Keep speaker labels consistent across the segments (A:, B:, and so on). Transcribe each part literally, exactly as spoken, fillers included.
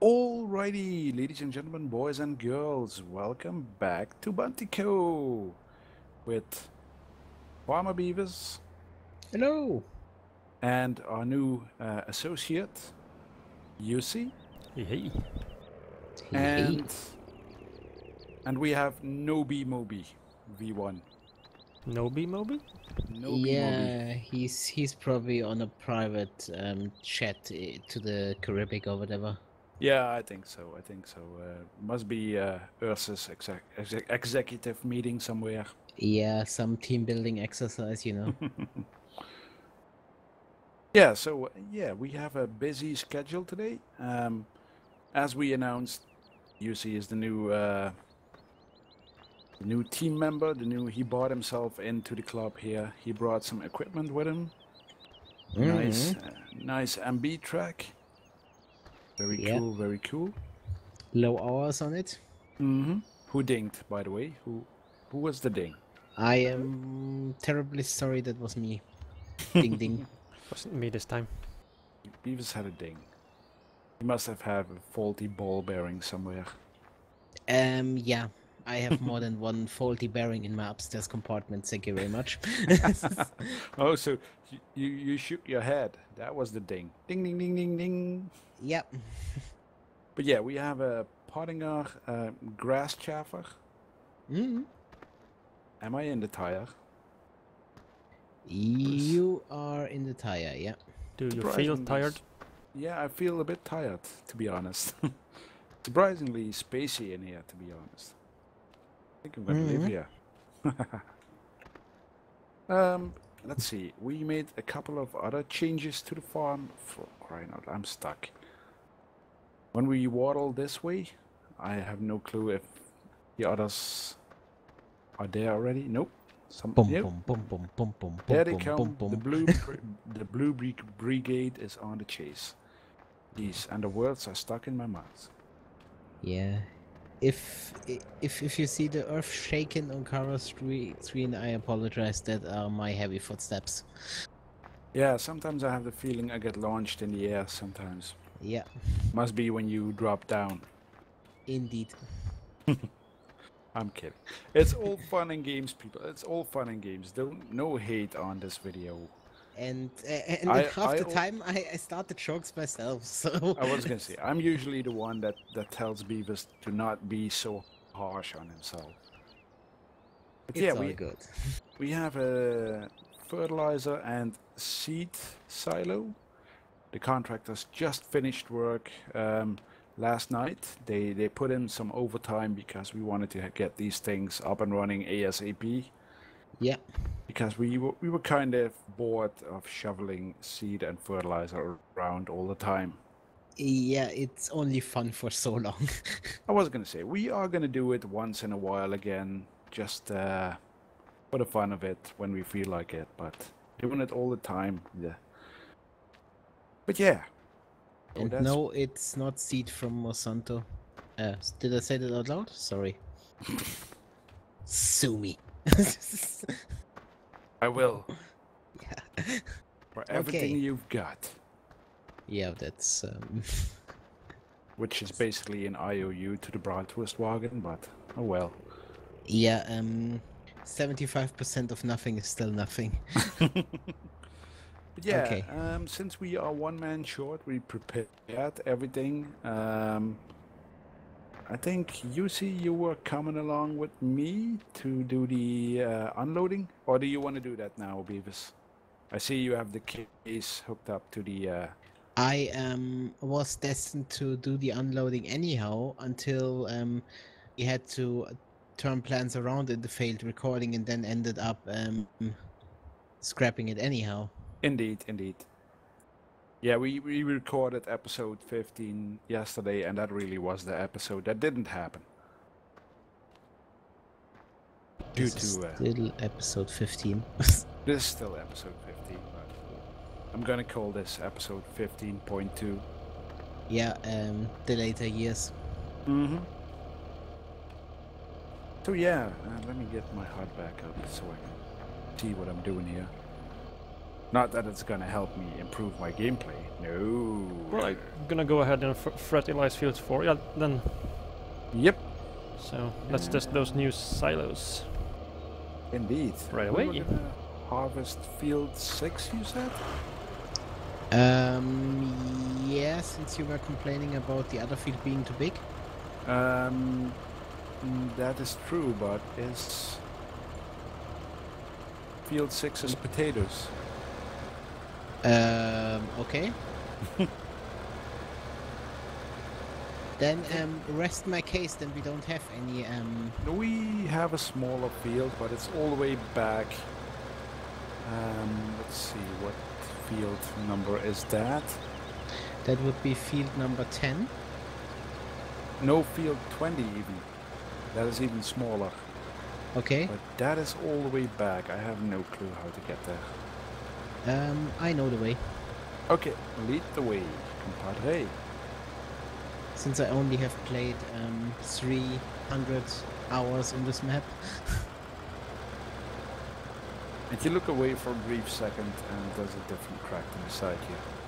A: Alrighty, ladies and gentlemen, boys and girls, welcome back to Buntico with Farmer Beavers
B: Hello.
A: and our new uh, associate, Yusi,
C: Hey, hey.
A: and and we have Nobi Mobi V one.
C: Nobi Mobi?
A: Nobi Mobi.
B: Yeah, he's he's probably on a private um, chat uh, to the Caribbean or whatever.
A: Yeah, I think so. I think so. Uh, must be uh, Ursa's exec exec executive meeting somewhere.
B: Yeah, some team building exercise, you know.
A: Yeah, so uh, yeah, we have a busy schedule today. Um, as we announced, Yusi is the new uh, the new team member. The new he bought himself into the club here. He brought some equipment with him. Nice,
B: Mhm.
A: uh, nice M B track. Very
B: Yeah.
A: cool, very cool.
B: Low hours on it.
A: Mm-hmm. Who dinged, by the way? Who who was the ding?
B: I am terribly sorry that was me. Ding ding.
C: Wasn't me this time.
A: Beavis had a ding. He must have had a faulty ball bearing somewhere.
B: Um, yeah. I have more than one faulty bearing in my upstairs compartment. Thank you very much.
A: Oh, so you, you you shook your head. That was the ding. Ding ding ding ding ding.
B: Yep.
A: But yeah, we have a Pottinger uh, grass chaffer.
B: Mm.
A: Am I in the tire?
B: You are in the tire, yeah.
C: Do you feel
A: Surprisingly
C: tired?
A: s- Yeah, I feel a bit tired, to be honest. Surprisingly spacey in here, to be honest. I think I'm gonna live
B: Mhm.
A: here. um, let's see. We made a couple of other changes to the farm. For crying out, I'm stuck. When we waddle this way, I have no clue if the others are there already. Nope. Some.
B: Boom,
A: Yep.
B: boom, boom, boom, boom, boom,
A: There
B: boom,
A: they
B: boom,
A: come.
B: boom,
A: The
B: boom.
A: blue, br- the blue bri- brigade is on the chase. These and the words are stuck in my mouth.
B: Yeah. If i- if if you see the earth shaking on Kara's scre- screen, I apologize. That are my heavy footsteps.
A: Yeah, sometimes I have the feeling I get launched in the air. Sometimes
B: Yeah,
A: must be when you drop down.
B: indeed.
A: I'm kidding. It's all fun and games, people. It's all fun and games. Don't no hate on this video.
B: And uh, and
A: I-
B: half
A: I
B: the
A: al-
B: time I, I start the jokes myself. So
A: I was gonna say I'm usually the one that that tells Beavis to not be so harsh on himself. But
B: it's
A: yeah,
B: all
A: we
B: good.
A: we have a fertilizer and seed silo. The contractors just finished work um, last night. They they put in some overtime because we wanted to ha- get these things up and running ASAP.
B: Yeah.
A: Because we were, we were kind of bored of shoveling seed and fertilizer around all the time.
B: Yeah, it's only fun for so long.
A: I was gonna say we are gonna do it once in a while again, just uh, for the fun of it when we feel like it. But doing it all the time, yeah. But yeah. Oh,
B: And
A: that's-
B: no, it's not seed from Monsanto. Uh, s- did I say that out loud? Sorry. Sue me.
A: I will
B: Yeah.
A: for everything
B: Okay.
A: you've got,
B: Yeah, that's um,
A: which is basically an I O U to the Bratwurstwagen. But oh well.
B: yeah, um seventy-five percent of nothing is still nothing.
A: But yeah,
B: Okay.
A: um, since we are one man short, we prepared everything. Um, I think Yusi, you were coming along with me to do the uh, unloading, or do you want to do that now, Beavis? I see you have the case hooked up to the. Uh...
B: I um was destined to do the unloading anyhow until um we had to turn plans around in the failed recording and then ended up um scrapping it anyhow.
A: Indeed, indeed. Yeah, we, we recorded episode fifteen yesterday, and that really was the episode that didn't happen. Due
B: This is
A: to. Uh,
B: still episode fifteen.
A: This is still episode fifteen, but I'm gonna call this episode fifteen point two.
B: Yeah, um the later years.
A: Mm-hmm. So yeah, uh, let me get my HUD back up so I can see what I'm doing here. Not that it's gonna help me improve my gameplay. No.
C: Right, gonna go ahead and f- fertilize fields four. Yeah, then.
A: Yep.
C: So let's test those new silos.
A: Indeed.
C: Right
A: We
C: away.
A: were gonna harvest field six, you said?
B: Um, yeah, since you were complaining about the other field being too big.
A: Um, mm, that is true, but is field six is potatoes?
B: Um, okay. Then um, rest my case. Then we don't have any. Um,
A: We have a smaller field, but it's all the way back. Um, let's see, what field number is that?
B: that would be field number ten.
A: No, field twenty even. That is even smaller.
B: Okay.
A: But that is all the way back. I have no clue how to get there.
B: Um, I know the way.
A: Okay, lead the way, compadre.
B: Since I only have played um, three hundred hours on this map.
A: And you look away for a brief second and there's a different crack in the side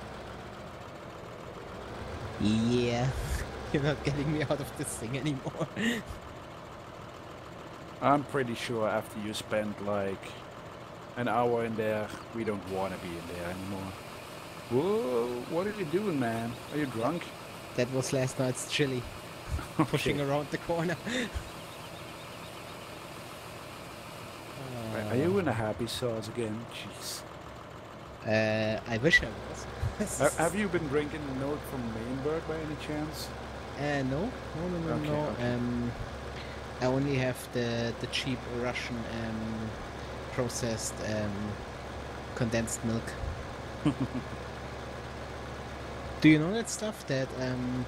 A: here.
B: Yeah. You're not getting me out of this thing anymore.
A: I'm pretty sure after you spend like an hour in there, we don't want to be in there anymore. Whoa, what are you doing, man? Are you drunk?
B: That was last night's chili. Pushing
A: Okay.
B: around the corner.
A: Are you in a happy sauce again? Jeez.
B: Uh, I wish I was.
A: Ha- Have you been drinking the milk from Mainberg by any chance?
B: Uh, no, no, no, no,
A: Okay,
B: no.
A: okay.
B: Um, I only have the the cheap Russian um, processed um, condensed milk. Do you know that stuff? That um,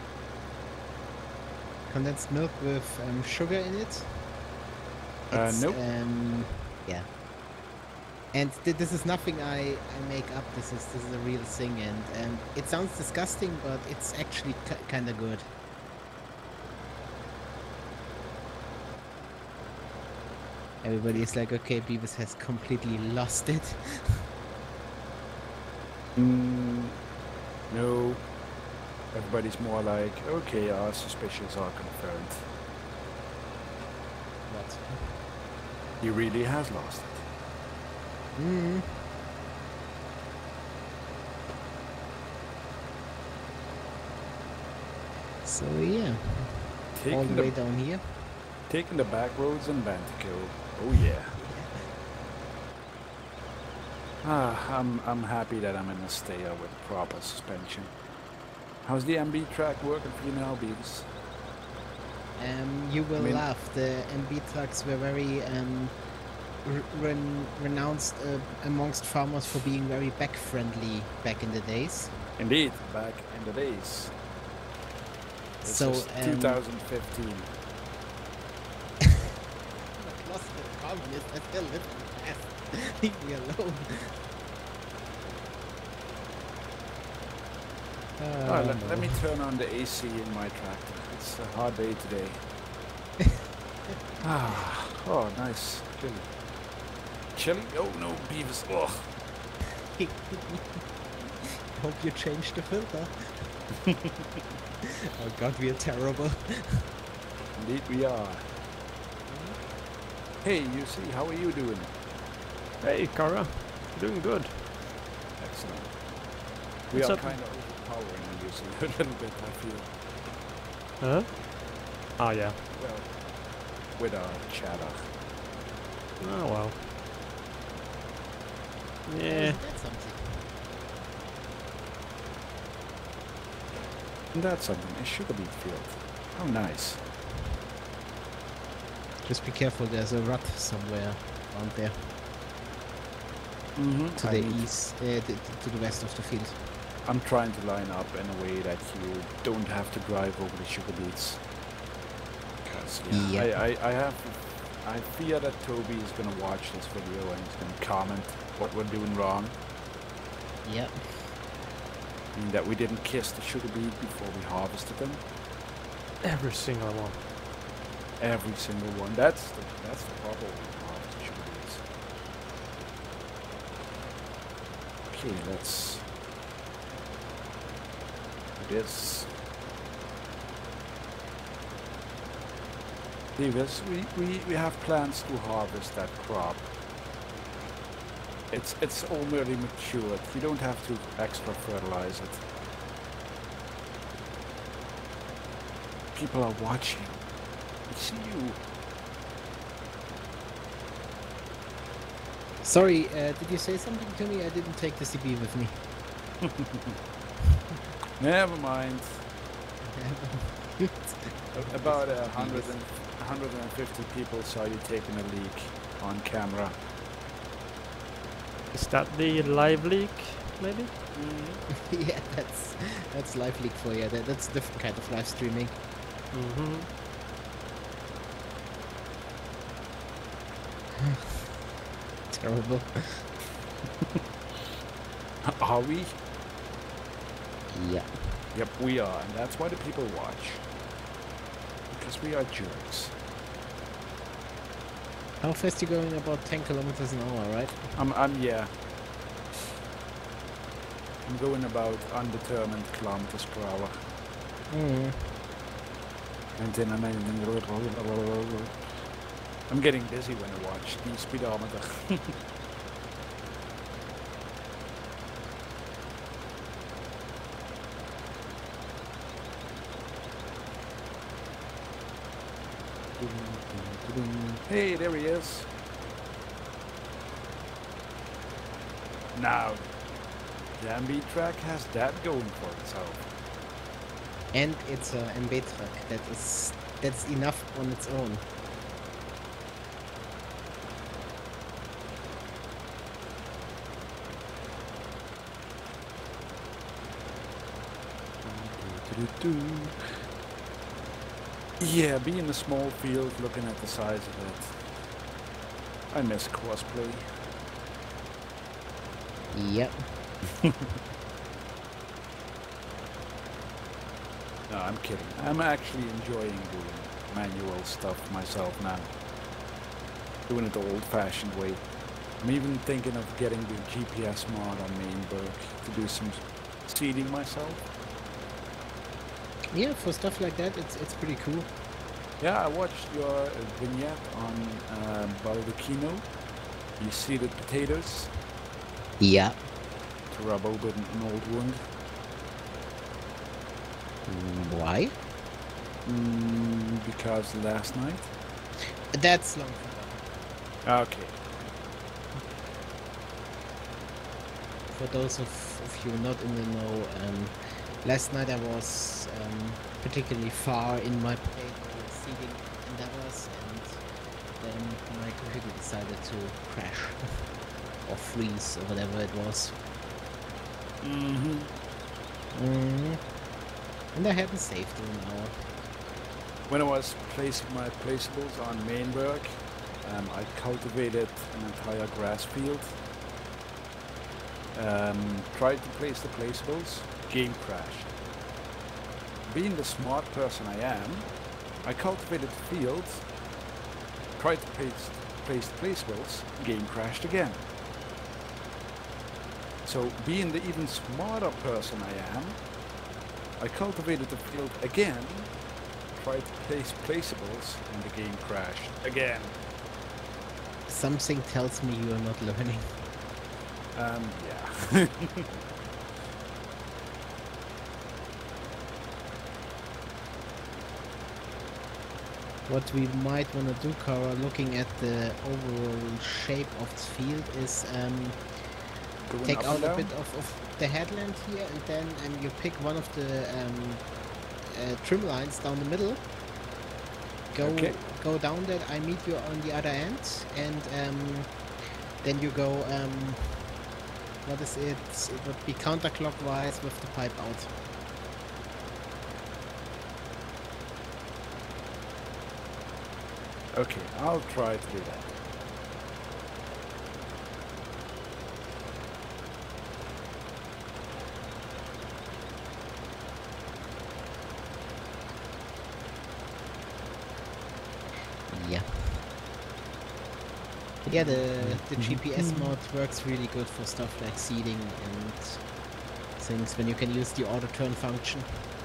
B: condensed milk with um, sugar in it?
A: Uh,
B: It's,
A: nope.
B: Um, yeah. And th- this is nothing I, I make up. This is this is a real thing, and um, it sounds disgusting, but it's actually k- kind of good. Everybody is like, okay, Beavis has completely lost it.
A: Mm, no. Everybody's more like, okay, our suspicions are confirmed.
B: What?
A: He really has lost it.
B: Mm. So yeah, all
A: Taking
B: the
A: the,
B: way down here.
A: taking the back roads in Bantico. Oh yeah. Ah, I'm I'm happy that I'm in a stayer with proper suspension. How's the M B track working for you now, Beavis?
B: Um, you will
A: mean-
B: laugh. The M B trucks were very um, r- ren- renounced uh, amongst farmers for being very back friendly back in the days.
A: Indeed, back in the days. This
B: So,
A: is
B: um,
A: two thousand fifteen.
B: I've lost the communist. I still live in the past. Leave me alone.
A: Oh, let,
B: no.
A: let me turn on the A C in my tractor. It's a hard day today. ah, oh, nice. Chili. Chili? Oh no, Beavis. Oh.
B: Hope you changed the filter. Oh god, we are terrible.
A: Indeed we are. Hey, you see, how are you doing?
C: Hey, Kara. Doing good.
A: Excellent. We
C: What's
A: are
C: up?
A: kind of overpowering you see, a little bit, I feel.
C: Huh? Ah, yeah.
A: Well, with our chatter.
C: Oh, well.
B: Oh,
C: Yeah.
B: isn't that something?
A: And that's something, a sugar beet field. How nice.
B: Just be careful, there's a rut somewhere around there.
A: Mm-hmm.
B: To the east, uh, the, to the west of the field.
A: I'm trying to line up in a way that you don't have to drive over the sugar beets. Because yeah,
B: Yep.
A: I, I, I have, I fear that Toby is gonna watch this video and he's gonna comment what we're doing wrong.
B: Yep.
A: I mean, that we didn't kiss the sugar beet before we harvested them.
C: Every single one.
A: Every single one. That's the, that's the problem with harvested sugar beets. Okay, let's do this. Davis, we, we, we have plans to harvest that crop. It's it's already matured. You don't have to extra fertilize it. People are watching. I see you.
B: Sorry, uh, did you say something to me? I didn't take the C B with me.
A: Never mind. About a hundred and one hundred fifty people saw you taking a leak on camera.
C: Is that the live leak, maybe?
B: Yeah, that's that's live leak for you. That, that's a different kind of live streaming.
C: Mm-hmm.
B: Terrible.
A: Are we?
B: Yeah.
A: Yep, we are, and that's why the people watch. Because we are jerks.
B: How fast you going? About ten kilometers an hour, right?
A: I'm, I'm, yeah. I'm going about undetermined kilometers per hour.
B: Mm.
A: And then I'm, I'm getting dizzy when I watch the speedometer. Hey, there he is. Now, the M B track has that going for itself.
B: And it's a M B truck. That is that's enough on its own.
A: Yeah, be in a small field looking at the size of it. I miss crossplay.
B: Yep.
A: No, I'm kidding. I'm actually enjoying doing manual stuff myself now. Doing it the old-fashioned way. I'm even thinking of getting the G P S mod on Mainberg to do some seeding myself.
B: Yeah, for stuff like that, it's it's pretty cool.
A: Yeah, I watched your uh, vignette on uh, Baldacchino. You seeded potatoes
B: Yeah.
A: to rub over an old wound.
B: Mm, why?
A: Mm, because last night?
B: That's long forgotten.
A: Okay.
B: For those of, of you not in the know, um, last night I was um, particularly far in my potato seeding endeavors, and then my computer decided to crash or freeze or whatever it was.
A: Mm-hmm.
B: Mm. And I hadn't saved in an hour.
A: When I was placing my placeables on Mainberg, um, I cultivated an entire grass field. Um, tried to place the placeables, game crashed. Being the smart person I am, I cultivated the field, tried to place, place the placeables, game crashed again. So being the even smarter person I am, I cultivated the field again, tried to place placeables, and the game crashed again.
B: Something tells me you are not learning.
A: Um, yeah.
B: What we might want to do, Kara, looking at the overall shape of the field, is um,
A: Going
B: take
A: up
B: out
A: and
B: a
A: down?
B: bit of, of the headland here, and then um, you pick one of the um, uh, trim lines down the middle. Go
A: Okay.
B: go down that. I meet you on the other end, and um, then you go. Um, what is it? It would be counterclockwise with the pipe out.
A: Okay, I'll try to do that.
B: Yeah. Yeah, the the G P S mod works really good for stuff like seeding and things when you can use the auto turn function.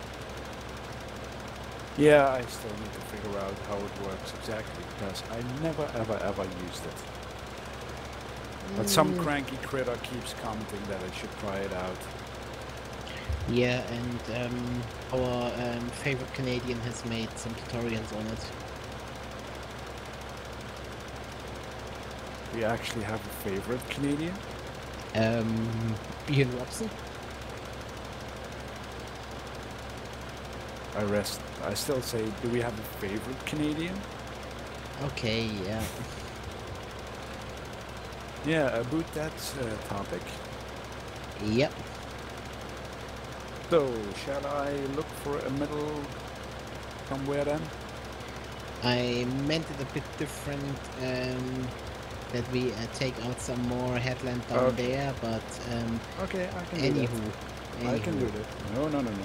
A: Yeah, I still need to figure out how it works exactly because I never ever ever used it. But some
B: Mm,
A: cranky critter keeps commenting that I should try it out.
B: yeah, and um, our um, favorite Canadian has made some tutorials on it.
A: We actually have a favorite Canadian.
B: Um, Ian Robson.
A: I rest. I still say, do we have a favorite Canadian?
B: Okay, yeah.
A: Yeah, about that uh, topic.
B: Yep.
A: So, shall I look for a middle somewhere then?
B: I meant it a bit different. Um, that we uh, take out some more headland down
A: Okay.
B: there, but um,
A: Okay, I can do
B: anywho,
A: that. I can do
B: anywho.
A: that. No, no, no, no.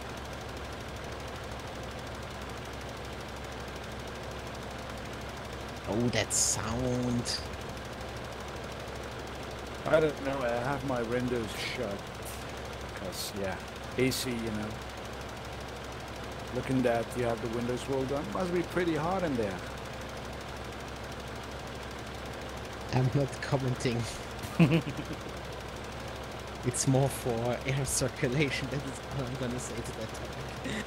B: Oh, that sound.
A: I don't know. I have my windows shut because, yeah, A C, you know. Looking that you have the windows rolled down, must be pretty hot in there.
B: I'm not commenting. It's more for air circulation. That is all I'm gonna say to that topic.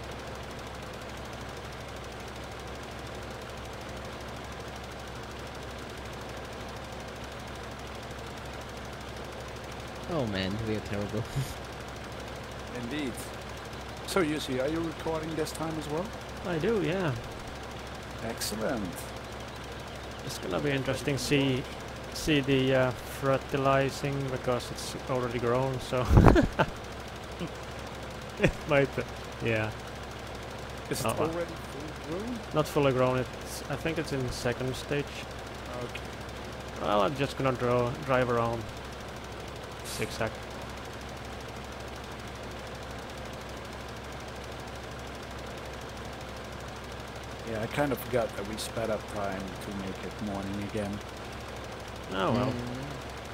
B: Oh man, we are terrible.
A: Indeed. So, Yusi, are you recording this time as well?
C: I do, yeah.
A: Excellent.
C: It's gonna be interesting see see the uh, fertilizing because it's already grown, so it might. uh, Yeah,
A: Is it
C: Oh, well.
A: already full grown?
C: not fully grown. It's I think it's in second stage.
A: Okay.
C: Well, I'm just gonna draw drive around zigzag.
A: Yeah, I kind of forgot that we sped up time to make it morning again.
C: Oh well.
B: Mm,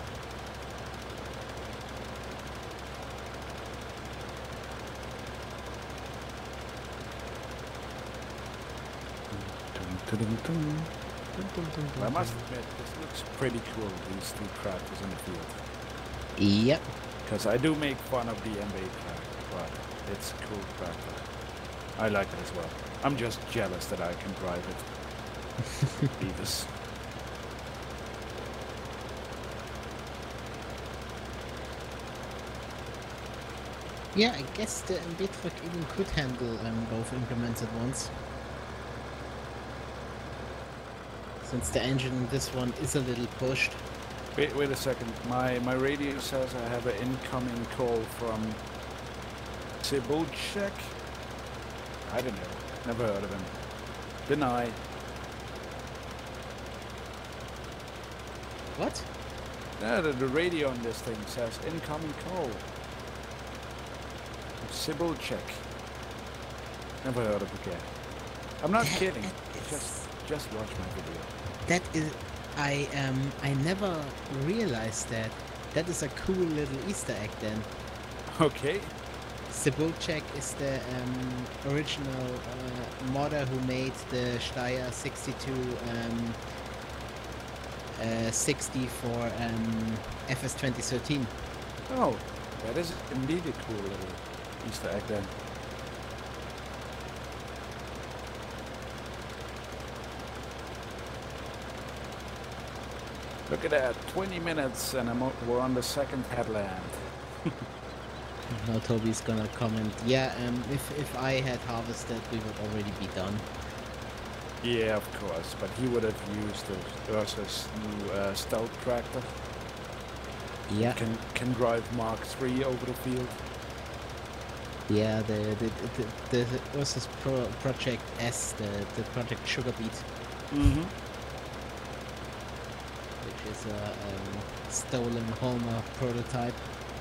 A: I must admit, this looks pretty cool, these two tractors in the field.
B: Yep.
A: Because I do make fun of the M B A tractor, but it's a cool tractor. I like it as well. I'm just jealous that I can drive it. Beavis.
B: Yeah, I guess the M B truck even could handle um, both implements at once. Since the engine in this one is a little pushed.
A: Wait, wait a second. My my radio says I have an incoming call from Cebulchek. I don't know. Never heard of him. Deny.
B: What?
A: Yeah, the, the radio on this thing says incoming call. Cebulchek. Never heard of the guy. I'm not kidding. Just just watch my video.
B: That is, I um, I never realized that. That is a cool little Easter egg then.
A: Okay.
B: Cebulchek is the um, original uh, modder who made the Steyr sixty-two um, uh, sixty for um, F S twenty thirteen.
A: Oh, that is indeed a cool little Easter egg then. Look at that, twenty minutes and I'm o- we're on the second headland.
B: Now Toby's gonna comment. Yeah, um, if if I had harvested, we would already be done.
A: Yeah, of course, but he would have used the Ursus new uh, stout tractor.
B: Yeah,
A: Can can drive Mark three over the field.
B: yeah. The the the, the, the Ursus Pro Project S, the the Project Sugar Beet,
A: Mm-hmm.
B: which is a um, stolen Holmer prototype.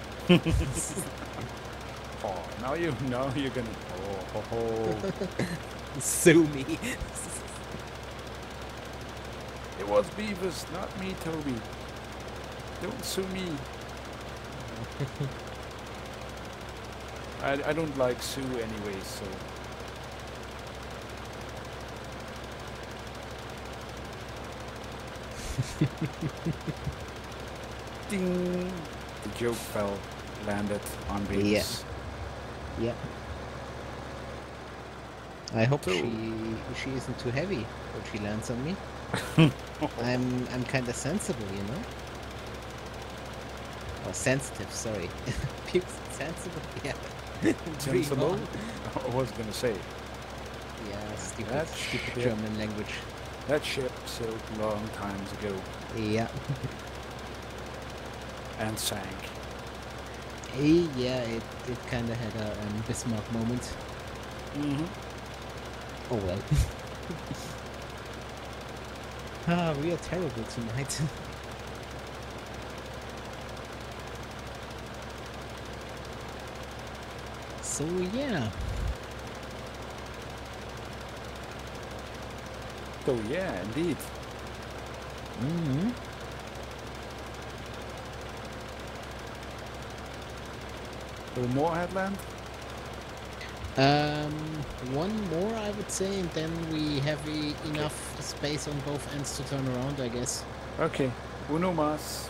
A: Oh, now you know you're gonna. Oh, oh, oh.
B: Sue me.
A: It was Beavis, not me, Toby. Don't sue me. I, I don't like Sue anyway, so... Ding! The joke fell, landed on Beavis.
B: Yeah. Yeah. I hope
A: So-
B: she she isn't too heavy when she lands on me. I'm I'm kind of sensible, you know. Or sensitive, sorry. People sensible, yeah. Dream
A: Sensible?
B: on.
A: I was gonna say,
B: Yeah, stupid,
A: That's
B: stupid
A: shit.
B: German language.
A: that ship sailed long times ago
B: Yeah.
A: and sank.
B: Eh, yeah, it, it kind of had a um, Bismarck moment.
A: Mm-hmm.
B: Oh well. Ah, we are terrible tonight. So yeah.
A: So yeah, indeed.
B: Mm-hmm.
A: So more headland?
B: Um, one more I would say, and then we have e- enough space on both ends to turn around, I guess.
A: Okay. Uno mas.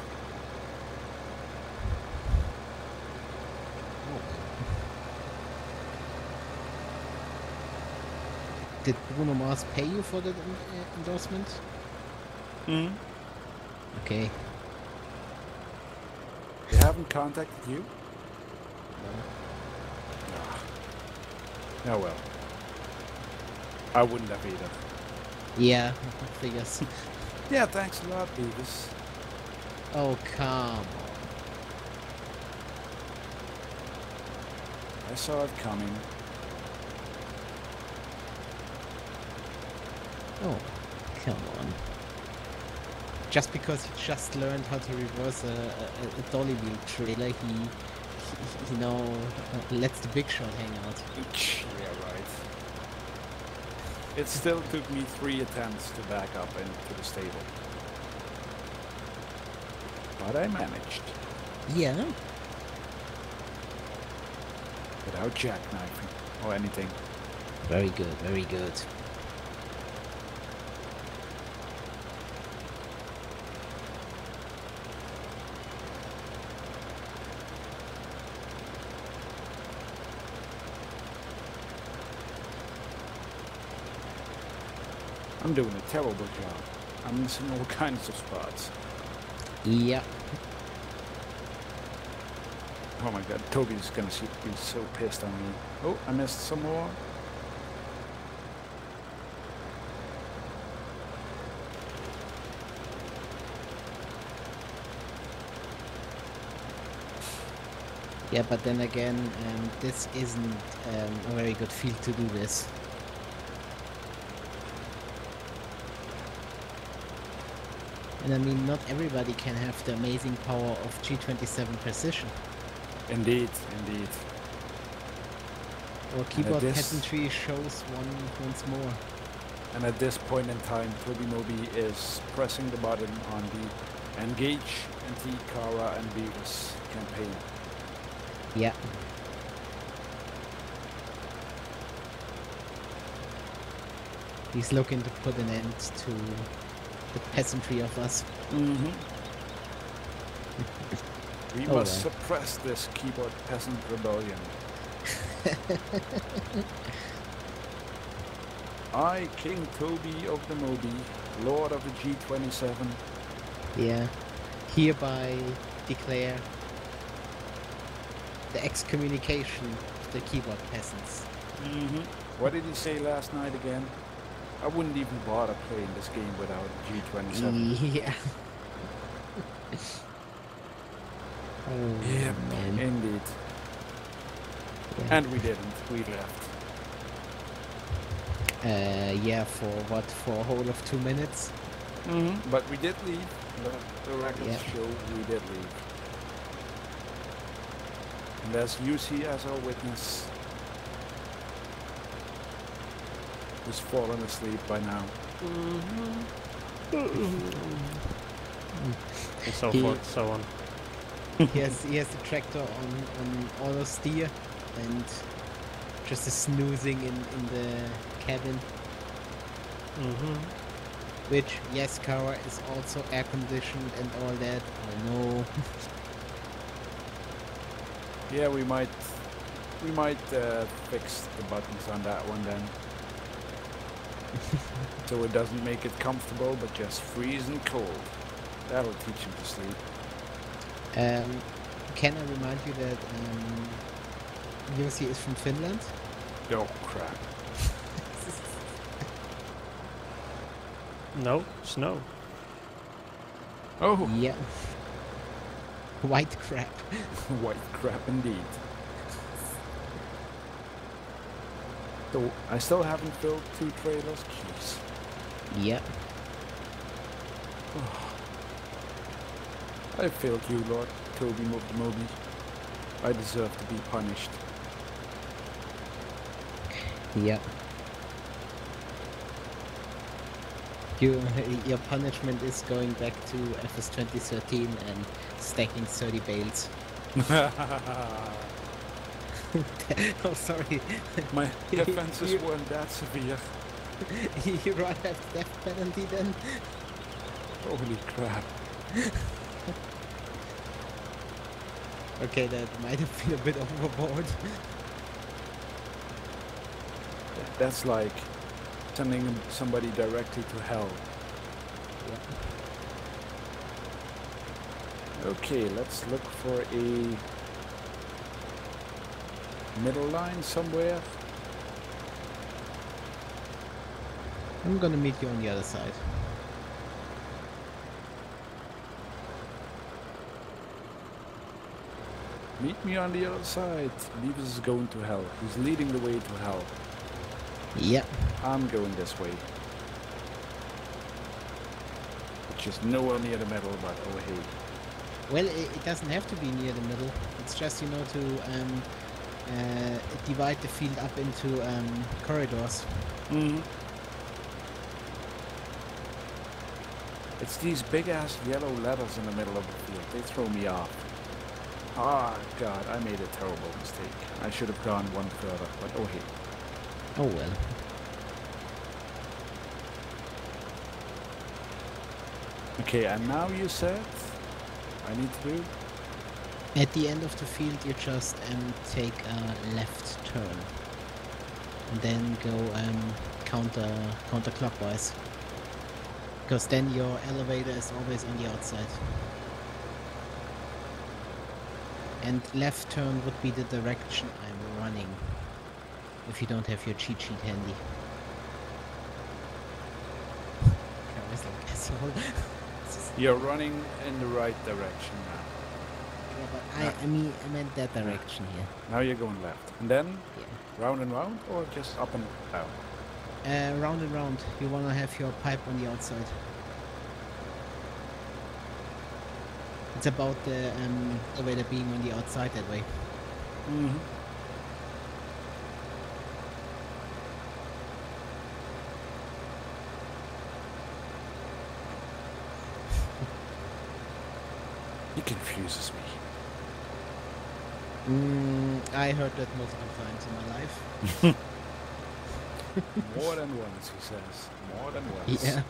B: Did Bruno Mars pay you for that en- uh, endorsement?
A: Mm-hmm.
B: Okay.
A: They haven't contacted you? Oh well. I wouldn't have either.
B: Yeah, figures.
A: Yeah, thanks a lot, Beavis.
B: Oh, come on.
A: I saw it coming.
B: Oh, come on. Just because he just learned how to reverse a, a, a dolly wheel trailer, he, he, you know, uh, lets the big shot hang out.
A: Yeah, right. It still took me three attempts to back up into the stable. But I managed.
B: Yeah.
A: Without jackknifing or anything.
B: Very good, very good.
A: I'm doing a terrible job. I'm missing all kinds of spots.
B: Yeah.
A: Oh my god, Toby's gonna see, be so pissed on me. Oh, I missed some more.
B: Yeah, but then again, um, this isn't um, a very good field to do this. And I mean, not everybody can have the amazing power of G twenty-seven precision.
A: Indeed, indeed.
B: Or keyboard
A: this-
B: peasantry shows one once more.
A: And at this point in time, Toby Moby is pressing the button on the Engage Anti-Kara and Beavis campaign.
B: Yeah. He's looking to put an end to the peasantry of us.
A: Mm-hmm. We
B: Oh,
A: must
B: well.
A: suppress this keyboard peasant rebellion. I, King Toby of the Moby, Lord of the G twenty-seven,
B: Yeah. Hereby declare the excommunication of the keyboard peasants.
A: mm-hmm. What did he say last night again? I wouldn't even bother playing this game without G twenty-seven.
B: Yeah. Oh,
A: Yeah,
B: man.
A: indeed.
B: Yeah.
A: And we didn't. We left.
B: Uh, yeah, for what? For a whole of two minutes?
A: Mm-hmm. But we did leave. The, the records
B: Yeah.
A: show we did leave. And there's Yusi as our witness. Who's fallen asleep by now.
C: Mm-hmm. And so
B: He-
C: forth, so on.
B: he has he has the tractor on on auto steer and just is snoozing in in the cabin.
C: Mm-hmm.
B: Which, yes, car is also air conditioned and all that. I know.
A: Yeah, we might we might uh, fix the buttons on that one then. So it doesn't make it comfortable, but just freezing cold. That'll teach him to sleep.
B: Um, can I remind you that um, Jussi is from Finland?
A: Oh crap.
C: No, snow.
A: Oh,
B: Yeah. White crap.
A: white crap indeed. So I still haven't filled two trailers. Jeez.
B: Yeah.
A: I failed you, Lord Toby Moby. I deserve to be punished.
B: Yeah. You, your punishment is going back to F S twenty thirteen and stacking thirty bales. Oh, sorry.
A: My defenses weren't that severe.
B: You rather have death penalty then?
A: Holy crap.
B: Okay, that might have been a bit overboard.
A: That's like sending somebody directly to hell. Okay, let's look for a middle line somewhere.
B: I'm gonna meet you on the other side.
A: Meet me on the other side. Beavis is going to hell. He's leading the way to hell.
B: Yeah.
A: I'm going this way. Which is nowhere near the middle, but oh hey.
B: Well, it, it doesn't have to be near the middle. It's just, you know, to um, uh, divide the field up into um, corridors.
A: Mm-hmm. It's these big ass yellow letters in the middle of the field. They throw me off. Ah, God, I made a terrible mistake. I should have gone one further, but oh hey.
B: Oh well.
A: Okay, and now you said I need to do?
B: At the end of the field, you just um, take a left turn, and then go um, counter counterclockwise. Because then your elevator is always on the outside. And left turn would be the direction I'm running. If you don't have your cheat sheet handy. I was like, asshole.
A: You're running in the right direction now.
B: Yeah, but I, I mean, I meant that direction here.
A: Now you're going left. And then
B: Yeah.
A: round and round, or just up and down?
B: Uh, round and round. You wanna have your pipe on the outside. It's about the um, elevator being on the outside that way.
A: Mm-hmm. He confuses me.
B: Mm, I heard that multiple times in my life.
A: More than once, he says. More than once.
B: Yeah.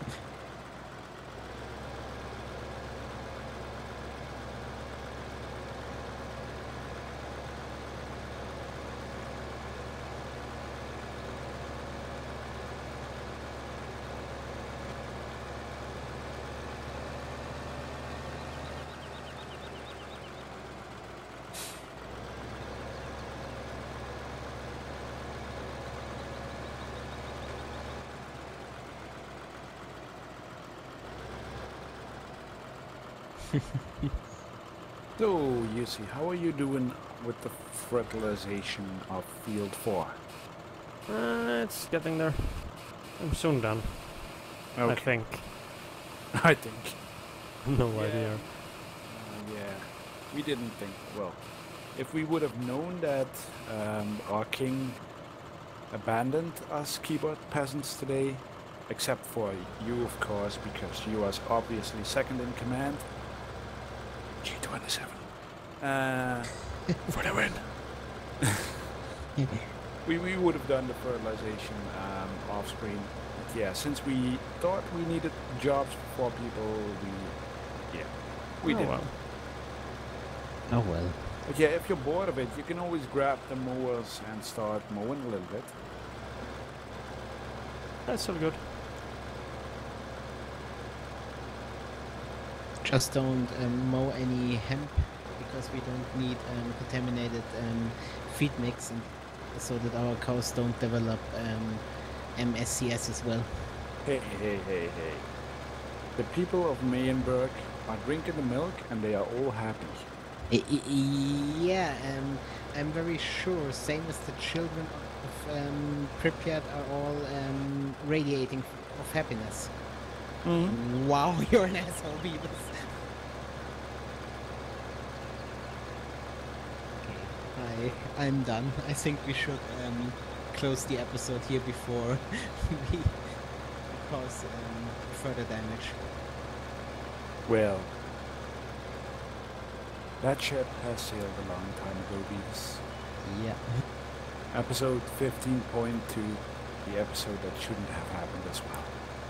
A: So, you see, how are you doing with the fertilization of field four?
C: Uh, it's getting there. I'm soon done. I think.
A: I think.
C: No
A: Yeah.
C: idea.
A: Uh, yeah, we didn't think. Well, if we would have known that um, our king abandoned us keyboard peasants today, except for you, of course, because you are obviously second in command. G twenty-seven. Uh, for the win. we, we would have done the fertilization um, off screen. But yeah, since we thought we needed jobs for people, we, yeah, we
C: Oh,
A: did.
C: well.
B: Oh well.
A: But yeah, if you're bored of it, you can always grab the mowers and start mowing a little bit.
C: That's all good.
B: Just don't um, mow any hemp because we don't need um, contaminated um, feed mix, and so that our cows don't develop um, M S C S as well.
A: Hey, hey, hey, hey. The people of Mayenburg are drinking the milk and they are all happy.
B: I- I- yeah, um, I'm very sure. Same as the children of um, Pripyat are all um, radiating of happiness.
A: Mm-hmm.
B: Wow, you're an asshole, Beavis. Okay, I I'm done. I think we should um, close the episode here before we cause um, further damage.
A: Well, that ship has sailed a long time ago, Beavis.
B: Yeah.
A: Episode fifteen point two, the episode that shouldn't have happened as well.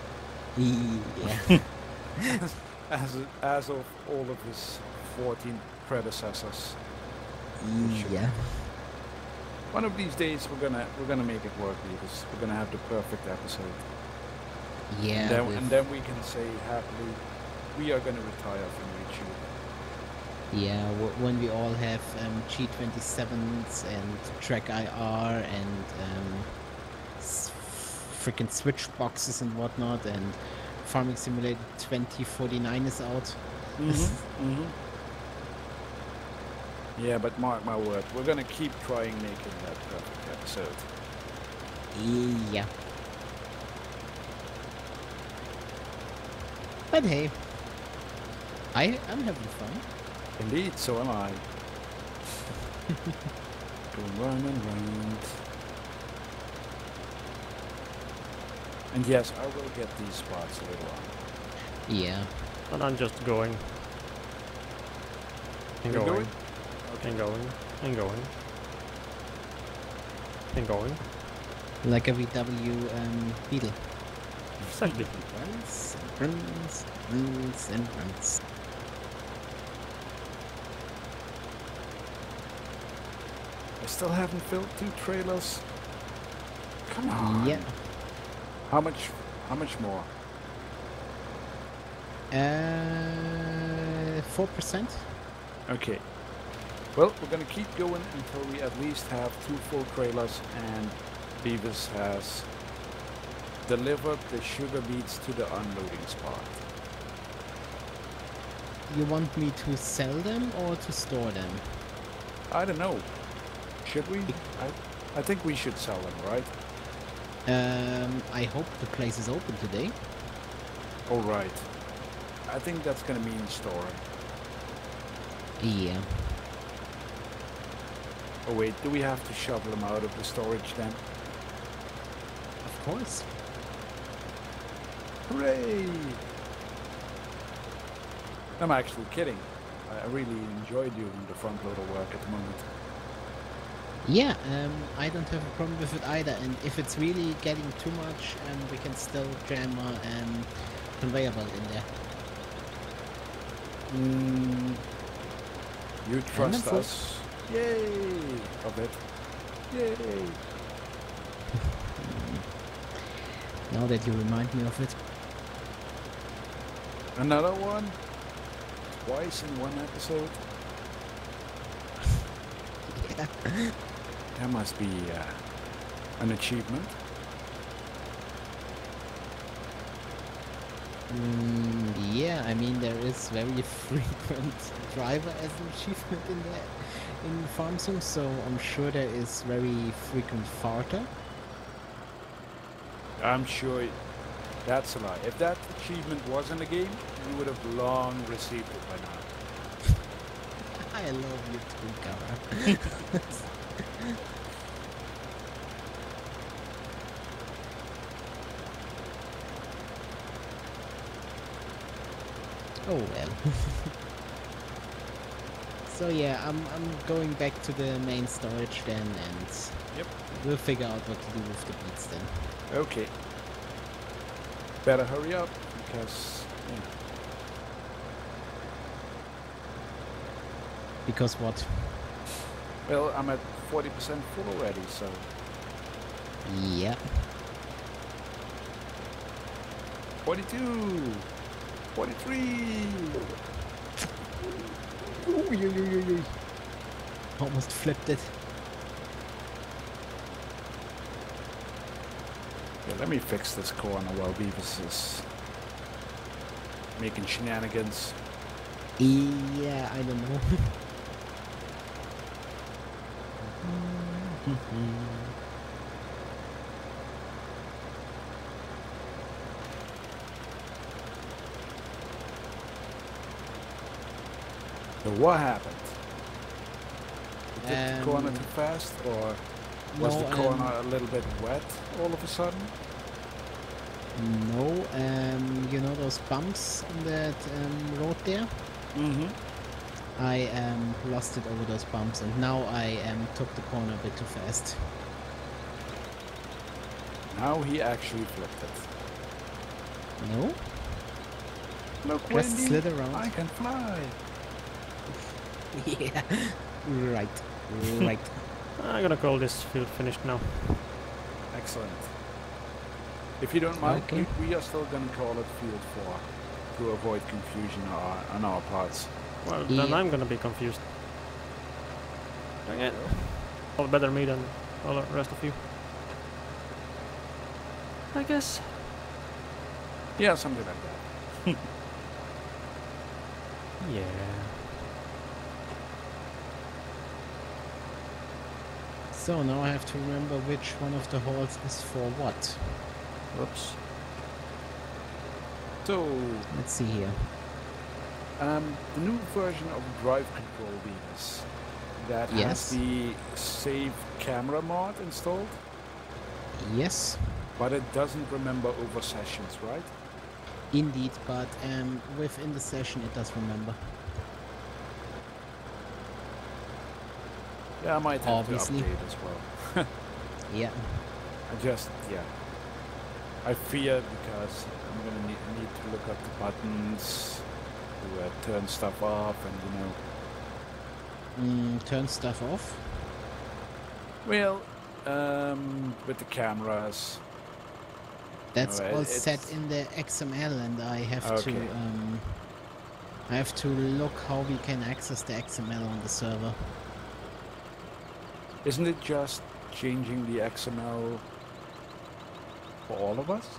B: Yeah.
A: as, as, as of all of his fourteen predecessors.
B: Yeah.
A: One of these days we're gonna we're gonna make it work, Beavis. We're gonna have the perfect episode.
B: Yeah.
A: and, then,
B: with-
A: and then we can say happily, we are gonna retire from YouTube.
B: Yeah, w- when we all have um, G twenty-sevens and Track I R and um, s- freaking switch boxes and whatnot, and Farming Simulator twenty forty-nine is out.
A: Mm-hmm. mm-hmm. Yeah, but mark my word, we're gonna keep trying making that perfect episode.
B: Yeah. But hey, I I'm having fun.
A: Indeed, so am I. Going round and round. And yes, I will get these spots later on.
B: Yeah.
C: And I'm just going. And
A: You're
C: going.
A: going?
C: And going. And going. And going.
B: Like a V W um, Beetle.
C: Exactly.
B: Runs and runs, runs and runs.
A: I still haven't filled two trailers. Come on.
B: Yeah.
A: How much? How much more?
B: Uh, four percent.
A: Okay. Well, we're gonna keep going until we at least have two full trailers and Beavis has delivered the sugar beets to the unloading spot.
B: You want me to sell them or to store them?
A: I don't know. Should we? I, I think we should sell them, right?
B: Um, I hope the place is open today.
A: All right. I think that's gonna mean storing.
B: Yeah.
A: Oh wait, do we have to shovel them out of the storage then?
B: Of course.
A: Hooray! I'm actually kidding. I really enjoy doing the front loader work at the moment.
B: Yeah, um, I don't have a problem with it either, and if it's really getting too much, um, we can still jam a um, conveyor belt in there.
A: Mm, you trust
B: full.
A: us? Yay! A bit. Yay!
B: Now that you remind me of it.
A: Another one? Twice in one episode?
B: Yeah.
A: That must be uh, an achievement.
B: Mm, yeah, I mean there is very frequent driver as an achievement in the in Farm Sim, so I'm sure there is very frequent farter.
A: I'm sure that's a lie. If that achievement was in the game, you would have long received it by now.
B: I love you too, Gara. Oh well. So yeah, I'm I'm going back to the main storage then, and
A: Yep.
B: we'll figure out what to do with the beats then.
A: Okay. Better hurry up, because... Yeah.
B: Because what?
A: Well, I'm at forty percent full already, so...
B: Yeah.
A: forty-two! forty-three!
B: Almost flipped it.
A: Yeah, let me fix this corner while Beavis is making shenanigans.
B: Yeah, I don't know.
A: So what happened? Did the corner
B: Um,
A: too fast, or was
B: no,
A: the corner
B: um,
A: a little bit wet all of a sudden?
B: No, um, you know those bumps on that um, road there?
A: Mm-hmm.
B: I um, lost it over those bumps, and now I um, took the corner a bit too fast.
A: Now he actually flipped it.
B: No?
A: Look,
B: Just
A: Wendy,
B: slid around.
A: I can fly.
B: Yeah. Right. Right.
C: I'm gonna call this field finished now.
A: Excellent. If you don't mind,
B: Okay.
A: we, we are still going to call it Field four to avoid confusion on our, on our parts.
C: Well, then
B: Yeah.
C: I'm gonna be confused. Dang it. All better me than all the rest of you. I guess.
A: Yeah, something like that.
C: Yeah.
B: So now I have to remember which one of the halls is for what.
C: Whoops.
A: So,
B: Let's see here.
A: um, the new version of Drive Control Venus that
B: Yes.
A: has the Save Camera mod installed,
B: Yes,
A: but it doesn't remember over sessions, right?
B: indeed, but um, within the session it does remember.
A: Yeah, I might have
B: Obviously.
A: to update as well.
B: Yeah.
A: I just, yeah. I fear because I'm gonna need, need to look up the buttons to uh, turn stuff off, and you know.
B: Mm, turn stuff off.
A: Well, um, with the cameras.
B: That's
A: No,
B: all
A: it-
B: set
A: it's-
B: in the X M L, and I have to
A: Okay.
B: um, I have to look how we can access the X M L on the server.
A: Isn't it just changing the X M L for all of us?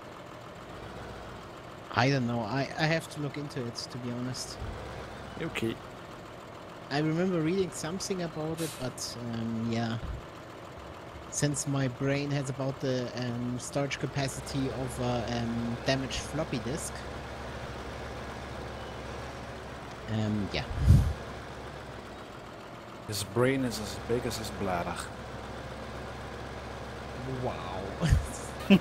B: I don't know. I I have to look into it, to be honest.
A: Okay.
B: I remember reading something about it, but um, yeah. Since my brain has about the um, storage capacity of a um, damaged floppy disk. Um, yeah.
A: His brain is as big as his bladder.
B: Wow.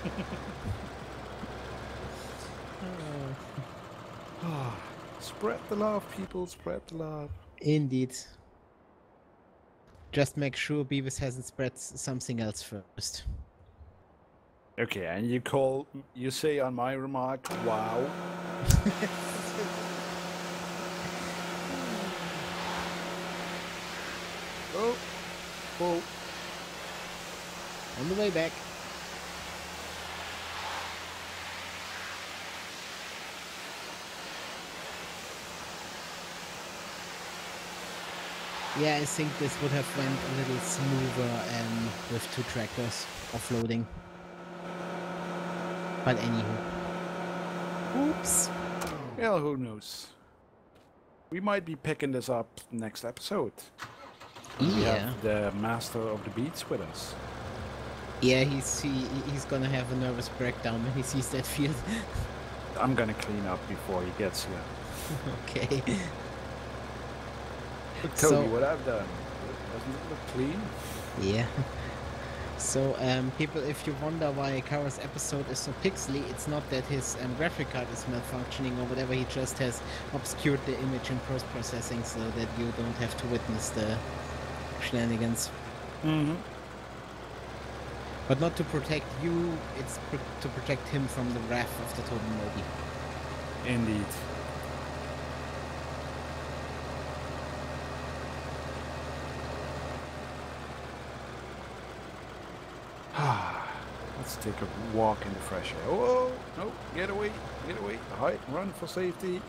A: Spread the love, people. Spread the love.
B: Indeed. Just make sure Beavis hasn't spread s- something else first.
A: Okay, and you call, you say on my remark, wow. Oh, oh.
B: On the way back. Yeah, I think this would have went a little smoother um, with two tractors offloading. But anywho. Oops.
A: Well, who knows? We might be picking this up next episode. We
B: Yeah.
A: have the master of the beats with us.
B: Yeah, he's he, he's gonna have a nervous breakdown when he sees that field.
A: I'm gonna clean up before he gets here.
B: Okay.
A: Tell
B: So-
A: me what I've done. Doesn't it look clean?
B: Yeah. So, um, people, if you wonder why Kara's episode is so pixely, it's not that his um, graphic card is malfunctioning or whatever, he just has obscured the image in post-processing so that you don't have to witness the shenanigans.
A: Mm-hmm.
B: But not to protect you, it's pr to protect him from the wrath of the Totem Mobi.
A: Indeed. Let's take a walk in the fresh air. Oh, no, get away, get away. Hide, run for safety.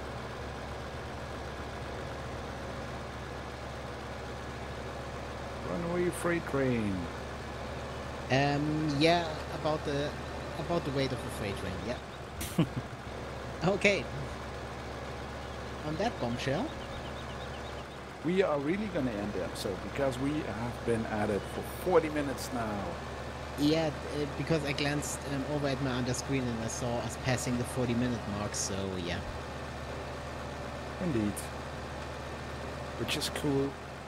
A: Run away, freight train.
B: Um, yeah, about the about the weight of a freight train, yeah. Okay. On that bombshell.
A: We are really gonna end the episode because we have been at it for forty minutes now.
B: Yeah, uh, because I glanced um, over at my under screen and I saw us passing the forty minute mark, so yeah.
A: Indeed. Which is cool.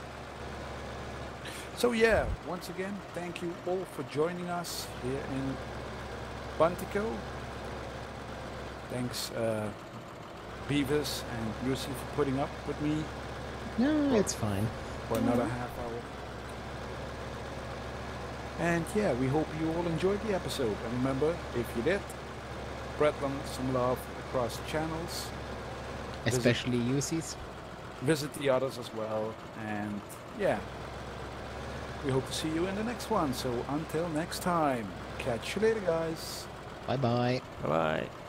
A: So yeah, once again, thank you all for joining us here in Quantico. Thanks uh, Beavis and Lucy for putting up with me
B: No, it's fine.
A: for another half hour. And yeah, we hope you all enjoyed the episode. And remember, if you did, spread them some love across channels.
B: Especially U Cs.
A: Visit the others as well. And yeah, we hope to see you in the next one. So until next time, catch you later, guys.
B: Bye bye.
C: Bye bye.